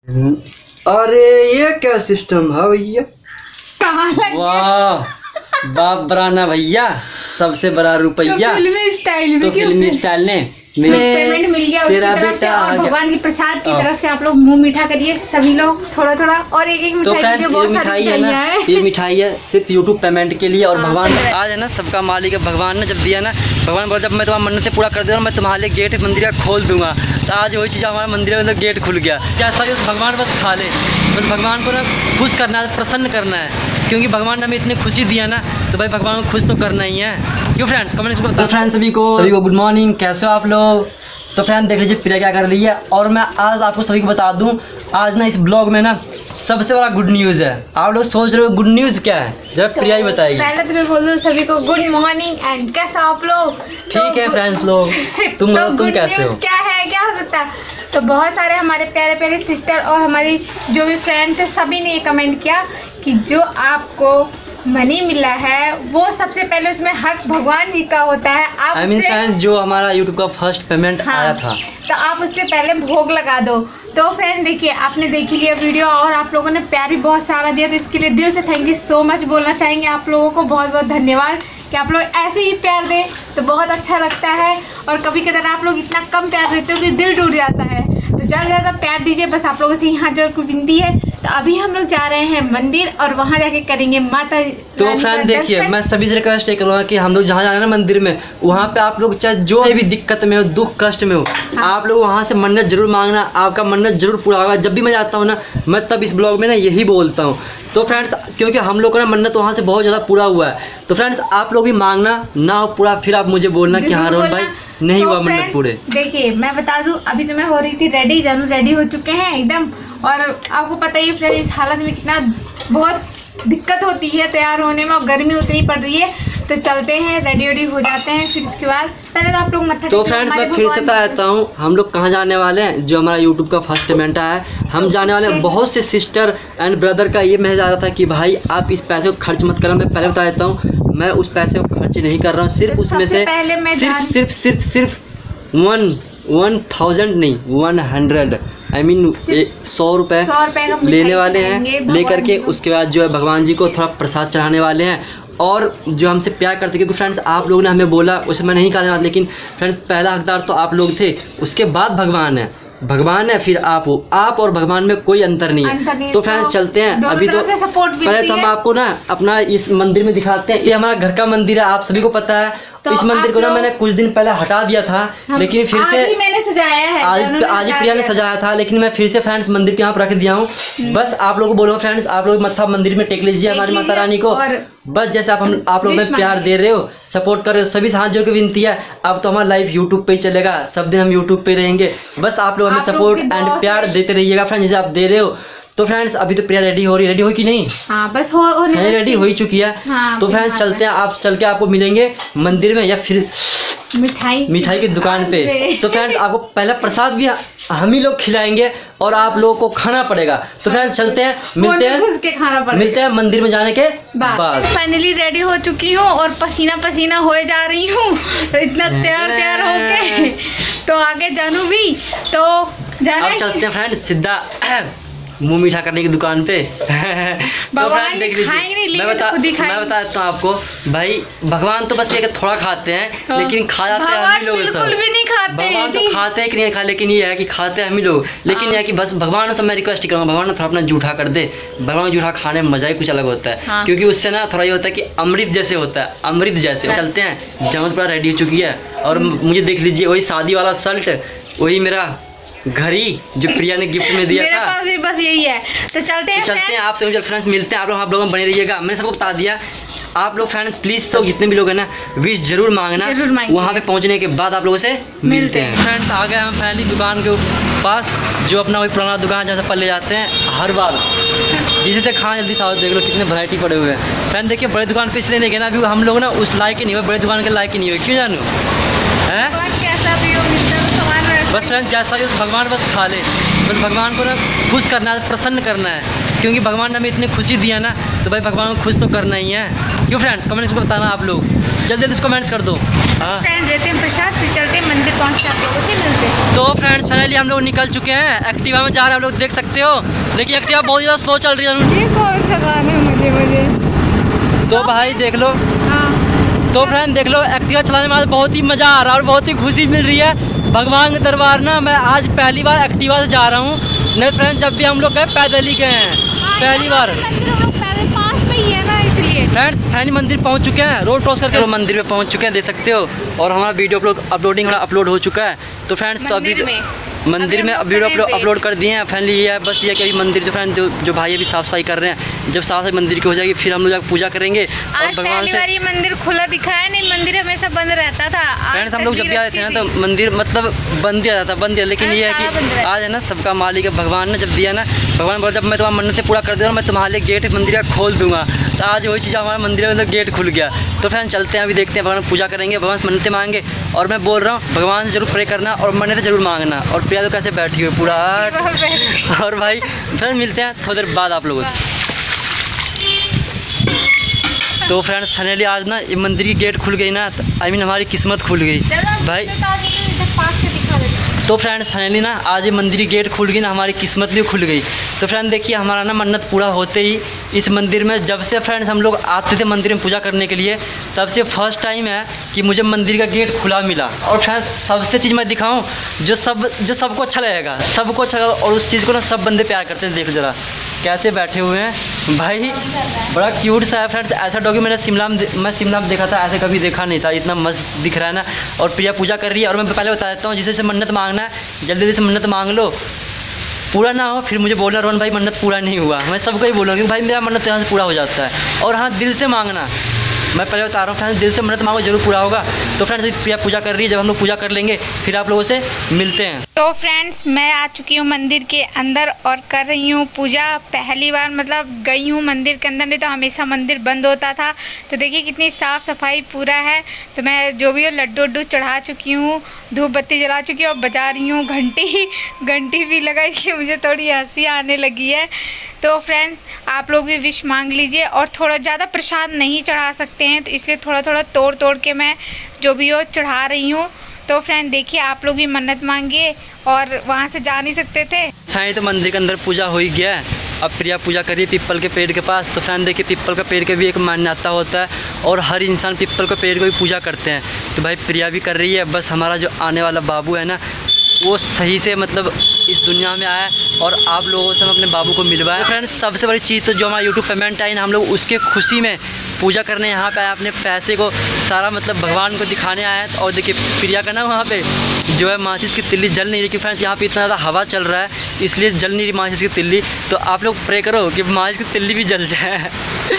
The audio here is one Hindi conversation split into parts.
अरे ये क्या सिस्टम है भैया? वाह बाप बराना भैया, सबसे बड़ा रुपया फिल्मी स्टाइल में, तो फिल्मी स्टाइल ने पेमेंट मिल गया उसकी तरफ से और भगवान की प्रसाद की तरफ से। आप लोग मुंह मीठा करिए सभी लोग थोड़ा थोड़ा, और एक एक मिठाई। तो ये मिठाई है ना, ये मिठाई है सिर्फ यूट्यूब पेमेंट के लिए। और भगवान आज है ना सबका मालिक है। भगवान ने जब दिया ना, भगवान बोला जब मैं तुम्हारा मन्नत पूरा कर दूंगा, मैं तुम्हारे लिए गेट मंदिर का खोल दूंगा। तो आज वही चीज़ हमारा मंदिर में गेट खुल गया। जैसा कि उस भगवान बस खा ले, बस भगवान को ना खुश करना है, प्रसन्न करना है। क्योंकि भगवान ने हमें इतनी खुशी दिया ना, तो भाई भगवान को खुश तो करना ही है। क्यों फ्रेंड्स, कमेंट में बताओ। फ्रेंड्स सभी को गुड मॉर्निंग, कैसे हो आप लोग? तो फ्रेंड देख लीजिए प्रिया क्या कर रही है। और मैं आज आपको सभी को बता दूं, आज ना इस ब्लॉग में ना सबसे बड़ा गुड न्यूज़ है। आप लोग सोच रहे हो गुड न्यूज़ क्या है, जरा प्रिया ही बताएगी। पहले तो मैं बोल दूं सभी को गुड मॉर्निंग एंड कैसे आप लोग? ठीक है फ्रेंड्स लोग, तुम कैसे हो? क्या है, क्या हो सकता है? तो बहुत सारे हमारे प्यारे प्यारे सिस्टर और हमारी जो भी फ्रेंड थे सभी ने ये कमेंट किया कि जो आपको मनी मिला है वो सबसे पहले उसमें हक भगवान जी का होता है। आप फ्रेंड जो हमारा यूट्यूब का फर्स्ट पेमेंट आया था, तो आप उससे पहले भोग लगा दो। तो फ्रेंड देखिए, आपने देख लिया वीडियो और आप लोगों ने प्यार भी बहुत सारा दिया, तो इसके लिए दिल से थैंक यू सो मच बोलना चाहेंगे। आप लोगों को बहुत बहुत धन्यवाद कि आप लोग ऐसे ही प्यार दें तो बहुत अच्छा लगता है। और कभी कभी आप लोग इतना कम प्यार देते हो कि दिल टूट जाता है। तो ज़्यादा से ज़्यादा प्यार दीजिए, बस आप लोगों से यहाँ जो विनती है। तो अभी हम लोग जा रहे हैं मंदिर और वहाँ जाके करेंगे माता। तो फ्रेंड देखिए, मैं सभी से रिक्वेस्ट करूँगा कि हम लोग जहाँ जाना ना मंदिर में, वहाँ पे आप लोग चाहे जो भी दिक्कत में हो, दुख कष्ट में हो, आप लोग वहाँ से मन्नत जरूर मांगना, आपका मन्नत जरूर पूरा होगा। जब भी मैं जाता हूँ ना, मैं तब इस ब्लॉग में ना यही बोलता हूँ। तो फ्रेंड्स क्योंकि हम लोग का ना मन्नत वहाँ से बहुत ज़्यादा पूरा हुआ है, तो फ्रेंड्स आप लोग भी मांगना ना हो पूरा, फिर आप मुझे बोलना कि हाँ रोहन भाई नहीं हुआ मन्नत पूरे। देखिए मैं बता दूं, अभी तो मैं हो रही थी रेडी, जानू रेडी हो चुके हैं एकदम। और आपको पता ही फ्रेंड इस हालत में कितना बहुत दिक्कत होती है तैयार होने में, और गर्मी उतनी पड़ रही है। तो चलते हैं, रेडी वेडी हो जाते हैं, फिर उसके बाद पहले तो आप लोग मत्था। तो फ्रेंड्स मैं फिर से बताता हूँ, हम लोग कहाँ जाने वाले हैं। जो हमारा यूट्यूब का फर्स्ट पेमेंट आया है, हम जाने वाले हैं। बहुत से सिस्टर एंड ब्रदर का ये मैसेज आ रहा था कि भाई आप इस पैसे को खर्च मत करना। मैं पहले बता देता हूँ, मैं उस पैसे को खर्च नहीं कर रहा हूँ। सिर्फ उसमें से सिर्फ 1000 नहीं 100 I mean 100 रुपये लेने वाले हैं। लेकर के उसके बाद जो है भगवान जी को थोड़ा प्रसाद चढ़ाने वाले हैं। और जो हमसे प्यार करते, क्योंकि फ्रेंड्स आप लोगों ने हमें बोला, उसे मैं नहीं कहना, लेकिन फ्रेंड्स पहला हकदार तो आप लोग थे, उसके बाद भगवान है। भगवान है फिर आप हो, आप और भगवान में कोई अंतर नहीं है। तो फ्रेंड्स चलते हैं। अभी तो पहले तो हम आपको ना अपना इस मंदिर में दिखाते हैं। ये हमारा घर का मंदिर है, आप सभी को पता है। तो इस मंदिर को ना मैंने कुछ दिन पहले हटा दिया था, लेकिन फिर से मैंने सजाया है। आज ही प्रिया ने सजाया था, लेकिन मैं फिर से फ्रेंड्स मंदिर के यहाँ पर रख दिया हूँ। बस आप लोगों को बोलो फ्रेंड्स, आप लोग मत्था मंदिर में टेक लीजिए हमारी माता रानी को। बस जैसे आप लोग में प्यार दे रहे हो, सपोर्ट कर रहे हो, सभी से हाथ जोड़ के विनती है। अब तो हमारा लाइव यूट्यूब पे ही चलेगा, सब दिन हम यूट्यूब पे रहेंगे। बस आप लोग हमें सपोर्ट एंड प्यार देते रहिएगा फ्रेंड्स, जैसे आप दे रहे हो। तो फ्रेंड्स अभी तो प्रिया रेडी हो रही, रेडी हो कि नहीं? हाँ बस होने रेडी हो ही चुकी है। हाँ, तो फ्रेंड्स चलते हैं, आप चल के आपको मिलेंगे मंदिर में या फिर मिठाई की दुकान पे। तो फ्रेंड्स आपको पहला प्रसाद भी हम ही लोग खिलाएंगे और आप लोगों को खाना पड़ेगा। तो फ्रेंड्स चलते हैं, मिलते हैं मंदिर में जाने के बाद। फाइनली रेडी हो चुकी हूँ और पसीना पसीना हो जा रही हूँ, तो इतना तैयार होके तो आगे जानू भी तो अब चलते हैं फ्रेंड्स सीधा मुंह मीठा करने की दुकान पे। तो फ्रेंड देख लीजिए, मैं बता देता हूँ आपको, भाई भगवान तो बस ये थोड़ा खाते हैं, लेकिन खा जाते हैं हम ही लोग। भगवान तो खाते हैं कि नहीं खा, लेकिन ये है कि खाते हैं हम ही लोग। लेकिन यह है कि बस भगवान से मैं रिक्वेस्ट करूँगा, भगवान थोड़ा अपना जूठा कर दे। भगवान जूठा खाने में मजा ही कुछ अलग होता है, क्योंकि उससे ना थोड़ा ये होता है कि अमृत जैसे होता है, अमृत जैसे। चलते हैं, जमत पूरा रेडी हो चुकी है और मुझे देख लीजिए वही शादी वाला शर्ट, वही मेरा घड़ी जो प्रिया ने गिफ्ट में दिया था, पास भी बस यही है। तो चलते हैं आपसे फ्रेंड्स मिलते हैं। आप लोग बने रहिएगा, मैंने सबको बता दिया। आप लोग फ्रेंड्स प्लीज तो जितने भी लोग हैं ना, विश जरूर मांगना। वहाँ पे पहुँचने के बाद आप लोगों से मिलते हैं। फ्रेंड्स आ गए हम फैमिली दुकान के पास, जो अपना वही पुराना दुकान जैसे पर ले जाते हैं हर बार, जिसे से खाना जल्दी साथ। देख लो कितने वैरायटी पड़े हुए हैं। फ्रेंड देखिए बड़े दुकान पे इसलिए नहीं गए ना, अभी हम लोग ना उस लायक ही नहीं हुए, बड़े दुकान के लायक ही नहीं हुए। क्यों जानू है? बस फ्रेंड जैसा कि भगवान बस खा ले, बस भगवान को ना खुश करना है, प्रसन्न करना है। क्योंकि भगवान ने हमें इतनी खुशी दिया ना, तो भाई भगवान को खुश तो करना ही है। क्यों फ्रेंड्स, कमेंट्स में बताना आप लोग, जल्दी जल्दी कमेंट्स कर दो। हाँ। फ्रेंड्स देते हैं प्रसाद, फिर चलते हैं मंदिर, पहुँच के आप लोगों से मिलते हैं। तो फ्रेंड्स फाइनली हम लोग निकल चुके हैं, एक्टिवा में जा रहे हैं, आप लोग देख सकते हो, लेकिन एक्टिवा बहुत ज़्यादा स्लो चल रही है। ये कौन सा गाना है मुझे तो भाई देख लो, हाँ। तो फ्रेंड देख लो, एक्टिवा चलाने में आज बहुत ही मज़ा आ रहा है और बहुत ही खुशी मिल रही है। भगवान के दरबार ना मैं आज पहली बार एक्टिवा से जा रहा हूँ, नहीं फ्रेंड जब भी हम लोग गए पैदल ही गए हैं, पहली बार। मंदिर हम लोग पैदल पास में ही है ना, इसलिए फ्रेंड मंदिर पहुंच चुके हैं, रोड क्रॉस करके मंदिर में पहुंच चुके हैं, देख सकते हो। और हमारा वीडियो अपलोडिंग अपलोड हो चुका है। तो फ्रेंड्स तो अभी मंदिर में वीडियो अपलोड कर दिए हैं। फाइनली ये है, बस ये कि अभी मंदिर जो फ्रेंड जो भाई अभी साफ सफाई कर रहे हैं, जब साफ सफाई मंदिर की हो जाएगी फिर हम लोग जाकर पूजा करेंगे। और भगवान से ये मंदिर खुला दिखा है, नहीं मंदिर हमेशा बंद रहता था। फ्रेंड्स हम लोग जब भी आए थे ना तो मंदिर मतलब बंद दिया जाता, बंद दिया, लेकिन ये है कि आज है ना सबका मालिक है भगवान ने जब दिया ना, भगवान बोला जब मैं तुम्हारी मन्नतें पूरा कर दूँगा मैं तुम्हारे लिए गेट मंदिर का खोल दूंगा। तो आज वही चीज़ हमारा मंदिर में गेट खुल गया। तो फ्रेंड चलते हैं, अभी देखते हैं, भगवान पूजा करेंगे, भगवान से मन्नतें मांगेंगे। और मैं बोल रहा हूँ भगवान से जरूर प्रे करना और मन्नतें जरूर मांगना। और प्रिया तो कैसे बैठी हुई पूरा। और भाई फ्रेंड मिलते हैं थोड़ी देर बाद आप लोगों से। तो फ्रेंड्स फाइनली आज ना ये मंदिर की गेट खुल गई ना, आई मीन हमारी किस्मत खुल गई भाई। तो फ्रेंड्स फाइनली ना आज ये मंदिर की गेट खुल गई ना, हमारी किस्मत भी खुल गई। तो फ्रेंड देखिए हमारा ना मन्नत पूरा होते ही इस मंदिर में, जब से फ्रेंड्स हम लोग आते थे मंदिर में पूजा करने के लिए, तब से फर्स्ट टाइम है कि मुझे मंदिर का गेट खुला मिला। और फ्रेंड्स सबसे चीज़ मैं दिखाऊं जो सबको अच्छा लगेगा, सबको अच्छा लगेगा। और उस चीज़ को ना सब बंदे प्यार करते हैं। देख जरा कैसे बैठे हुए हैं भाई, बड़ा क्यूट सा है फ्रेंड्स। ऐसा डॉगी मैं शिमला में देखा था, ऐसे कभी देखा नहीं था, इतना मस्त दिख रहा है ना। और प्रिया पूजा कर रही है। और मैं पहले बता देता हूँ, जिसे मन्नत मांगना है जल्दी से मन्नत मांग लो, पूरा ना हो फिर मुझे बोलना रोहन भाई मन्नत पूरा नहीं हुआ। मैं सबको ही बोलूँगा कि भाई मेरा मन्नत यहाँ से पूरा हो जाता है। और हाँ दिल से मांगना, मैं पहले बता रहा हूँ फ्रेंड्स, दिल से मन्नत मांगो जरूर पूरा होगा। तो फ्रेंड्स प्रिया पूजा कर रही है, जब हम लोग पूजा कर लेंगे फिर आप लोगों से मिलते हैं। तो फ्रेंड्स मैं आ चुकी हूँ मंदिर के अंदर और कर रही हूँ पूजा। पहली बार मतलब गई हूँ मंदिर के अंदर, नहीं तो हमेशा मंदिर बंद होता था। तो देखिए कितनी साफ़ सफाई पूरा है। तो मैं जो भी हो लड्डू उड्डू चढ़ा चुकी हूँ, धूप बत्ती जला चुकी हूँ और बजा रही हूँ घंटी भी लगाई, इसलिए मुझे थोड़ी हंसी आने लगी है। तो फ्रेंड्स आप लोग भी विश मांग लीजिए। और थोड़ा ज़्यादा प्रसाद नहीं चढ़ा सकते हैं, तो इसलिए थोड़ा थोड़ा तोड़ के मैं जो भी हो चढ़ा रही हूँ। तो फ्रेंड देखिए आप लोग भी मन्नत मांगिए, और वहाँ से जा नहीं सकते थे। हाँ तो मंदिर के अंदर पूजा हो ही गया है। अब प्रिया पूजा करिए पीपल के पेड़ के पास। तो फ्रेंड देखिए पीपल का पेड़ के भी एक मान्यता होता है और हर इंसान पीपल के पेड़ को भी पूजा करते हैं। तो भाई प्रिया भी कर रही है। बस हमारा जो आने वाला बाबू है ना, वो सही से मतलब इस दुनिया में आया और आप लोगों से हम अपने बाबू को मिलवाए। फ्रेंड्स सबसे बड़ी चीज़ तो जो हमारा यूट्यूब पेमेंट आई ना, हम लोग उसके खुशी में पूजा करने यहाँ पे आए, अपने पैसे को सारा मतलब भगवान को दिखाने आए हैं। और देखिए प्रिया का ना वहाँ पे जो है माचिस की तिल्ली जल नहीं रही, कि फ्रेंड्स यहाँ पे इतना ज़्यादा हवा चल रहा है इसलिए जल नहीं रही माचिस की तिल्ली। तो आप लोग प्रे करो कि माचिस की तिल्ली भी जल जाए।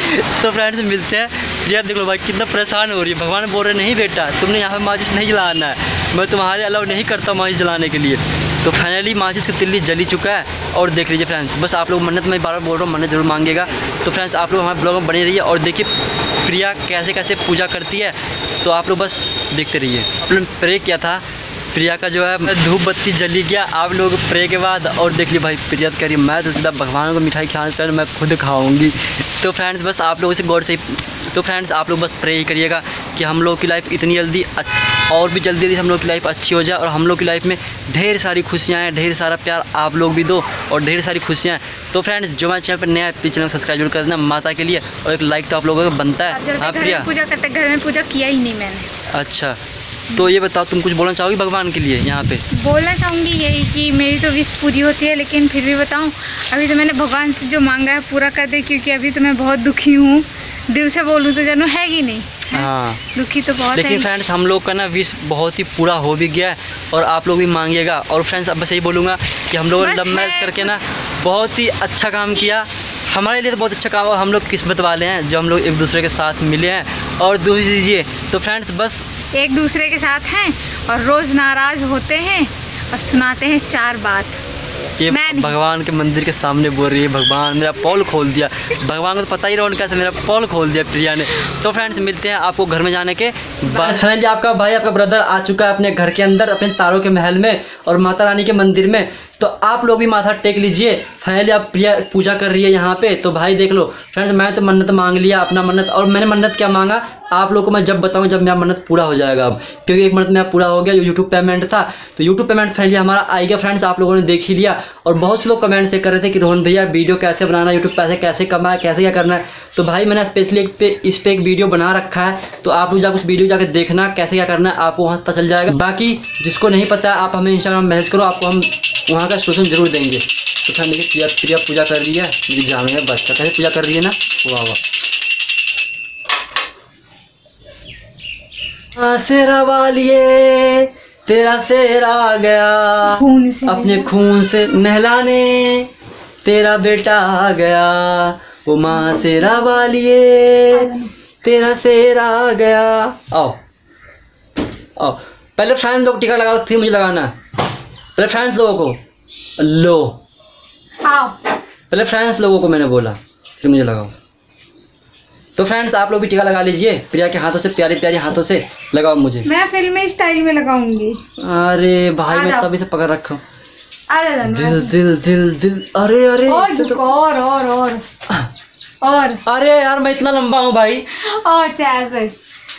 तो फ्रेंड्स मिलते हैं। प्रिया देख लो भाई कितना परेशान हो रही है। भगवान बोल रहे नहीं बेटा तुमने यहाँ पर माचिस नहीं जलाना है, मैं तुम्हारे अलाउ नहीं करता माचिस जलाने के लिए। तो फाइनली माचिस की तिल्ली जली चुका है। और देख लीजिए फ्रेंड्स, बस आप लोग मन्नत मैं बार बार बोल रहा हूँ मन्नत जरूर मांगेगा। तो फ्रेंड्स आप लोग हमारे ब्लॉग में बने रहिए और देखिए प्रिया कैसे कैसे पूजा करती है। तो आप लोग बस देखते रहिए। आप लोग प्रे किया था, प्रिया का जो है धूप बत्ती जली गया आप लोग प्रे के बाद। और देख ली भाई प्रिया कह रही मैं तो सीधा भगवान को मिठाई खिलाने से मैं खुद खाऊंगी। तो फ्रेंड्स बस आप लोगों से गौर से तो फ्रेंड्स आप लोग बस प्रे ही करिएगा कि हम लोग की लाइफ इतनी जल्दी और भी जल्दी हम लोग की लाइफ अच्छी हो जाए और हम लोग की लाइफ में ढेर सारी खुशियाँ हैं, ढेर सारा प्यार आप लोग भी दो और ढेर सारी खुशियाँ हैं। तो फ्रेंड्स जो हमारे चैनल पर नया है प्लीज चैनल सब्सक्राइब जरूर कर देना माता के लिए, और एक लाइक तो आप लोगों का बनता है। हाँ प्रिया पूजा करते घर में पूजा किया ही नहीं मैंने। अच्छा तो ये बताओ तुम कुछ बोलना चाहोगी भगवान के लिए? यहाँ पे बोलना चाहूँगी यही कि मेरी तो विश पूरी होती है, लेकिन फिर भी बताऊँ अभी तो मैंने भगवान से जो मांगा है पूरा कर दे, क्योंकि अभी तो मैं बहुत दुखी हूँ। दिल से बोलूँ तो जानू है कि नहीं है? हाँ दुखी तो बहुत लेकिन फ्रेंड्स हम लोग का ना विश बहुत ही पूरा हो भी गया है और आप लोग भी मांगिएगा। और फ्रेंड्स अब बस यही बोलूँगा कि हम लोग लव मैरिज करके ना बहुत ही अच्छा काम किया, हमारे लिए तो बहुत अच्छा काम। और हम लोग किस्मत वाले हैं जो हम लोग एक दूसरे के साथ मिले हैं। और दूसरी चीज़िए तो फ्रेंड्स बस एक दूसरे के साथ हैं और रोज़ नाराज़ होते हैं और सुनाते हैं 4 बात। ये भगवान के मंदिर के सामने बोल रही है भगवान मेरा पोल खोल दिया। भगवान को तो पता ही रहा कैसे मेरा पोल खोल दिया प्रिया ने। तो फ्रेंड्स मिलते हैं आपको घर में जाने के बाद। फाइनली आपका भाई आपका ब्रदर आ चुका है अपने घर के अंदर, अपने तारों के महल में और माता रानी के मंदिर में। तो आप लोग भी माथा टेक लीजिए। फाइनली आप प्रिया पूजा कर रही है यहाँ पे। तो भाई देख लो फ्रेंड्स मैं तो मन्नत मांग लिया अपना मन्नत, और मैंने मन्नत क्या मांगा आप लोगों को मैं जब बताऊँ जब मेरा मन्नत पूरा हो जाएगा अब, क्योंकि एक मन्नत मेरा पूरा हो गया, यूट्यूब पेमेंट था, तो यूट्यूब पेमेंट फाइनली हमारा आएगा फ्रेंड्स। आप लोगों ने देख ही लिया और बहुत से लोग कमेंट से कर रहे थे कि रोहन भैया वीडियो कैसे बनाना, यूट्यूब पैसे कैसे कमाए, कैसे क्या करना है। तो भाई मैंने स्पेशली इस पे एक वीडियो बना रखा है, तो आप लोग जाकर उस वीडियो जाकर देखना कैसे क्या करना है, आपको वहाँ पता चल जाएगा। बाकी जिसको नहीं पता है आप हमें इंस्टाग्राम में मैसेज करो, आपको हम वहाँ का सोल्यूशन जरूर देंगे। तो फ्रेंड देखिए प्रिया पूजा कर रही है, मेरी जान है बस कैसे पूजा कर रही है ना, वाह वाह। शेरा वालिए तेरा शेर आ गया, अपने खून से नहलाने तेरा बेटा आ गया, वो माँ शेरा वालिए तेरा शेर आ गया। आओ आओ, पहले फ्रेंड्स लोग टिकट लगा फिर मुझे लगाना है, पहले फ्रेंड्स लोगों को लो, आओ पहले फ्रेंड्स लोगों को मैंने बोला फिर मुझे लगाओ। तो फ्रेंड्स आप लोग भी टीका लगा लीजिए, प्रिया के हाथों से, प्यारे प्यारे हाथों से लगाओ मुझे। मैं फिल्मी स्टाइल में लगाऊंगी। अरे भाई मैं तभी से पकड़ रखा हूँ। दिल दिल दिल दिल, अरे अरे और अरे यार मैं इतना लंबा हूँ भाई। और ऐसे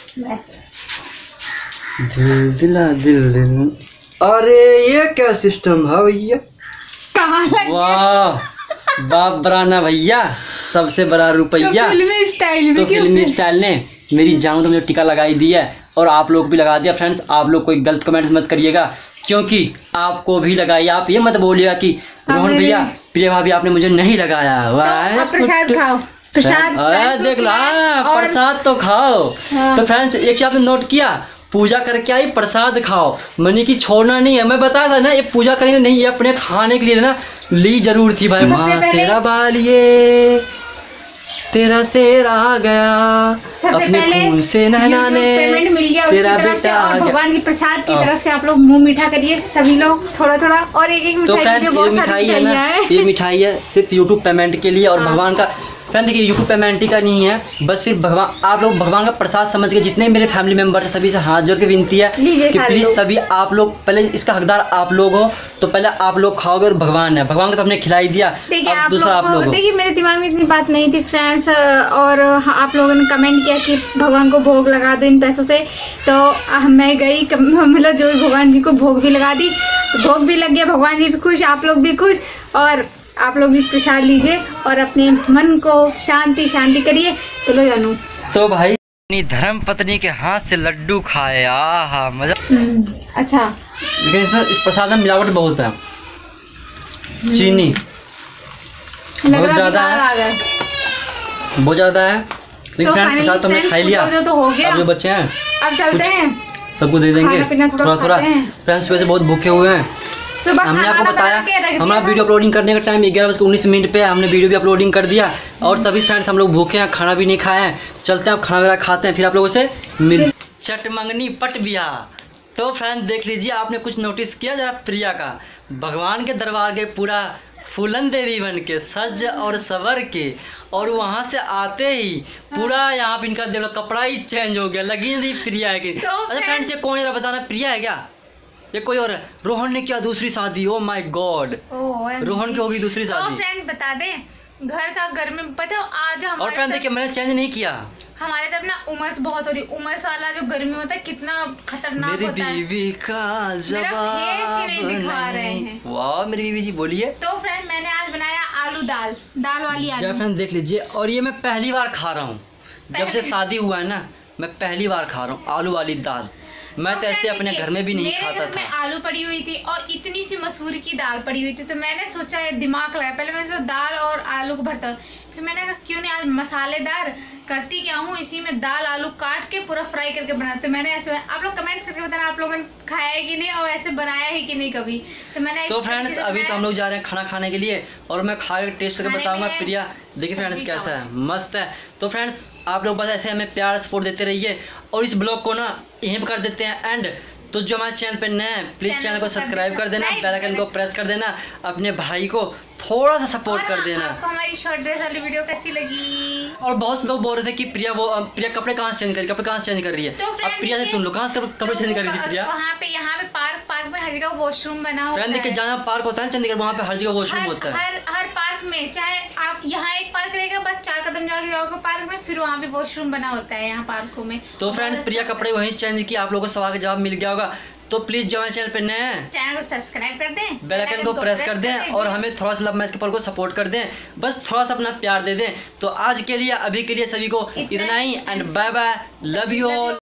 दिल दिला दिल दिल, अरे ये क्या सिस्टम है भैया? कहाँ लग वाह बाप बराना भैया, सबसे बड़ा रुपया। तो फिल्मी स्टाइल तो में फिल्मी स्टाइल ने मेरी जानू तो मुझे टीका लगाई दी है और आप लोग भी लगा दिया। फ्रेंड्स आप लोग कोई गलत कमेंट्स मत करिएगा, क्योंकि आपको भी लगाई। आप ये मत बोलिएगा कि रोहन भैया प्रिया भाभी आपने मुझे नहीं लगाया। तो प्रसाद खाओ, प्रसाद देख ला, प्रसाद तो खाओ। तो फ्रेंड्स एक चीज आपने नोट किया, पूजा करके आई प्रसाद खाओ, मनी की छोड़ना नहीं है। मैं बताया था ना ये पूजा करने नहीं, ये अपने खाने के लिए ना ली जरूर थी भाई। माँ शेरा बालिए तेरा शेर आ गया, अपने खून से नहलाने पेमेंट मिल गया तेरा उसकी तरफ से, बेटा और भगवान की प्रसाद की तरफ से आप लोग मुंह मीठा करिए सभी लोग थोड़ा थोड़ा। और एक एक तो मिठाई, फ्रेंड्स ये मिठाई है ना, ये मिठाई है सिर्फ यूट्यूब पेमेंट के लिए और भगवान का। फ्रेंड देखिए यूट्यूब पेमेंट ही का नहीं है, बस सिर्फ भगवान, आप लोग भगवान का प्रसाद समझ के, जितने मेरे फैमिली मेंबर है सभी से हाथ जोड़ के विनती है कि प्लीज सभी आप लोग, पहले इसका हकदार आप लोग हो, तो पहले आप लोग खाओगे और भगवान है, भगवान को तो हमने खिलाई दिया। देखिए अब दूसरा आप लोग, देखिए मेरे दिमाग में इतनी बात नहीं थी फ्रेंड्स, और आप लोगों ने कमेंट किया कि भगवान को भोग लगा दो इन पैसों से, तो मैं गई मतलब जो भगवान जी को भोग भी लगा दी, तो भोग भी लग गया, भगवान जी भी खुश, आप लोग भी खुश, और आप लोग भी प्रसाद लीजिए और अपने मन को शांति शांति करिए। चलो जानू तो भाई अपनी धर्म पत्नी के हाथ से लड्डू खाए, आहा मजा। अच्छा लेकिन इसमें इस प्रसाद में मिलावट बहुत है, चीनी बहुत ज्यादा है, बहुत ज्यादा है। लेकिन फ्रेंड प्रसाद तो हमने खा लिया, तो हो गया। अब जो बच्चे हैं अब चलते हैं, सबको दे देंगे थोड़ा थोड़ा। फ्रेंड्स सुबह से बहुत भूखे हुए हैं, हमने आपको बताया हमारा वीडियो अपलोडिंग करने का टाइम 11:19 पे, हमने वीडियो भी अपलोडिंग कर दिया और तभी फ्रेंड्स हम लोग भूखे हैं, खाना भी नहीं खाए हैं। चलते हैं अब खाना वगैरह खाते हैं, फिर आप लोगों से मिल चटमंगनी पट बिया। तो फ्रेंड्स देख लीजिए, आपने कुछ नोटिस किया जरा प्रिया का, भगवान के दरबार के पूरा फूलन देवी बन के सज और सवर के, और वहाँ से आते ही पूरा यहाँ पे इनका देखो कपड़ा ही चेंज हो गया, लगी नहीं प्रिया है कि। अच्छा फ्रेंड्स ये कौन है बताना, प्रिया है क्या ये कोई और है? रोहन ने किया दूसरी शादी, ओ माय गॉड, रोहन की होगी दूसरी शादी। फ्रेंड बता दें घर था, घर में पता है आज हमारे, और फ्रेंड देखिए मैंने चेंज नहीं किया, हमारे तब ना उमस बहुत हो रही, उमस वाला जो गर्मी होता है कितना खतरनाक होता है। मेरी बीवी का जवाब नहीं। वाह मेरी बीवी जी बोलिए। तो फ्रेंड मैंने आज बनाया आलू दाल, दाल वाली आलू। फ्रेंड देख लीजिए, और ये मैं पहली बार खा रहा हूँ, जब से शादी हुआ है ना मैं पहली बार खा रहा हूँ आलू वाली दाल। मैं तो ऐसे अपने घर में भी नहीं खाता था। आलू पड़ी हुई थी और इतनी सी मसूर की दाल पड़ी हुई थी, तो मैंने सोचा ये दिमाग लगाया, पहले मैंने सोचा दाल और आलू को भरता हूँ, फिर मैंने कहा क्यों नहीं आज मसालेदार करती क्या हूँ, इसी में दाल आलू काट के पूरा फ्राई करके बनाते। मैंने ऐसे, आप लोग कमेंट्स करके बताना आप लोगों ने खाया है कि नहीं और ऐसे बनाया है कि नहीं कभी। तो मैंने तो फ्रेंड्स अभी तो हम लोग जा रहे हैं खाना खाने के लिए, और मैं खा के टेस्ट करके बताऊंगा प्रिया देखिए फ्रेंड्स कैसा है, मस्त है। तो फ्रेंड्स आप लोग बस ऐसे हमें प्यार सपोर्ट देते रहिए, और इस ब्लॉग को ना यहीं पर कर देते हैं एंड। तो जो हमारे चैनल पे नए हैं प्लीज चैनल को सब्सक्राइब कर देना, बेल आइकन को प्रेस कर देना, अपने भाई को थोड़ा सा सपोर्ट कर देना। आपको हमारी शॉर्ट ड्रेस वाली वीडियो कैसी लगी? और बहुत से लोग बोल रहे थे कि प्रिया कपड़े कहाँ से चेंज कर रही है, कपड़े कहाँ से चेंज कर रही है। तो अब प्रिया से सुन लो कहाँ से कपड़े चेंज कर रही थी प्रिया। वहाँ पे यहाँ पे पार्क में हर जगह वॉशरूम बना हुआ है। फ्रेंड देखिए जहाँ पार्क होता है चंडीगढ़, वहाँ पे हर जगह वॉशरूम होता है। हर पार्क में, चाहे आप यहाँ एक पार्क रहेगा बस 4 कदम जाके जाओगे पार्क में, फिर वहाँ भी वॉशरूम बना होता है यहाँ पार्कों में। तो फ्रेंड्स प्रिया कपड़े वहीं चेंज किया, आप लोगों को सवाल का जवाब मिल गया होगा। तो प्लीज जो हमारे चैनल पे नए हैं, चैनल को सब्सक्राइब कर दें, बेल आइकन को प्रेस कर दें और हमें थोड़ा सा लव मैच कपल को सपोर्ट कर दें, बस थोड़ा सा अपना प्यार दे दें। तो आज के लिए, अभी के लिए सभी को इतना ही, and bye bye, love you all.